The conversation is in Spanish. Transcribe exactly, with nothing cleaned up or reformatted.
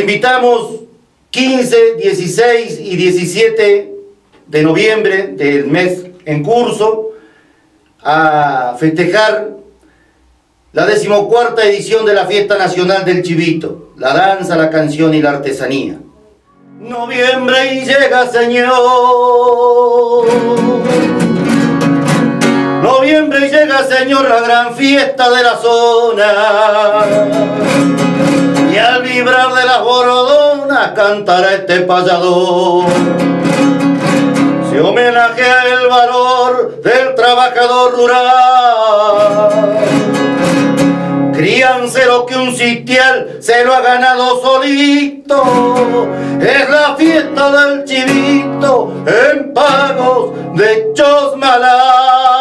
invitamos quince, dieciséis y diecisiete de noviembre del mes en curso a festejar la decimocuarta edición de la Fiesta Nacional del Chivito, la danza, la canción y la artesanía. Noviembre y llega, Señor. Noviembre y llega, Señor, la gran fiesta de la zona. Y al vibrar de las borodonas cantará este payador. Se homenajea el valor del trabajador rural, criancero que un sitial se lo ha ganado solito. Es la fiesta del Chivito en pagos de Chosmalal.